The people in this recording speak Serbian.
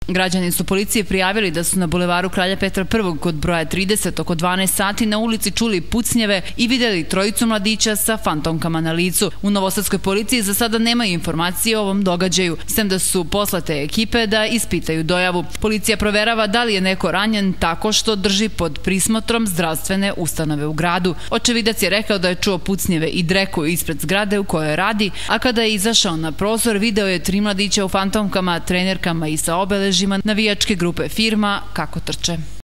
Građani su policiji prijavili da su na bulevaru Kralja Petra I kod broja 30 oko 12 sati na ulici čuli pucnjeve i videli trojicu mladića sa fantomkama na licu. U novosadskoj policiji za sada nemaju informacije o ovom događaju, s tem da su poslate ekipe da ispitaju dojavu. Policija proverava da li je neko ranjen tako što drži pod prismotrom zdravstvene ustanove u gradu. Očevidac je rekao da je čuo pucnjeve i dreku ispred zgrade u kojoj radi, a kada je izašao na prozor video je 3 mladića u fantomkama, trenerkama i sa obeležjima navijačke grupe Firma kako trče.